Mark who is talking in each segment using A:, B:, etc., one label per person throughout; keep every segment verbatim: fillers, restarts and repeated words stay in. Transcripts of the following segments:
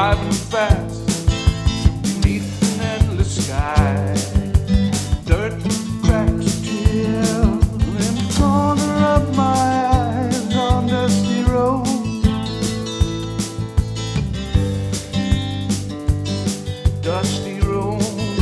A: driving fast beneath an endless sky. Dirt cracks tear in the corner of my eyes on dusty road. Dusty road.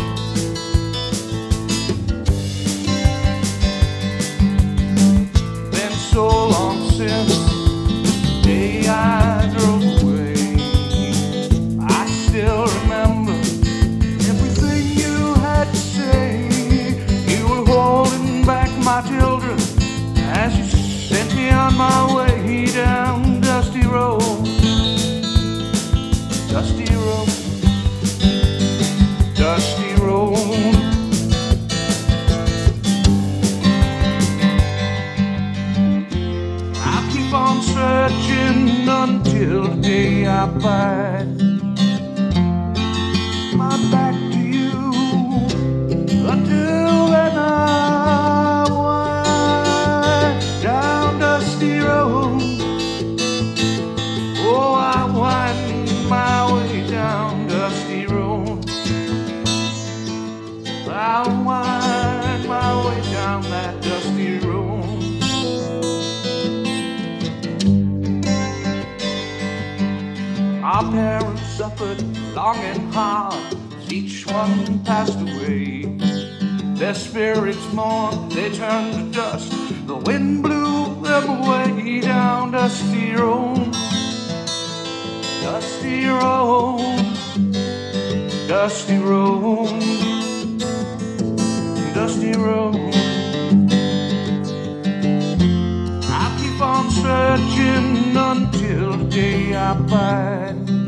A: Been so long since the day I drove away. I still remember everything you had to say. You were holding back my children as you sent me on my way down dusty road. Dusty road. Dusty road. I'll keep on searching until the day I find my back to you. Until then I wind down dusty road. Oh, I wind my way down dusty road. I'll wind my way down that dusty road. Our parents suffered long and hard as each one passed away. Their spirits mourned, they turned to dust. The wind blew them away down dusty road. Dusty road. Dusty road. Dusty road. I'll keep on searching until the day I find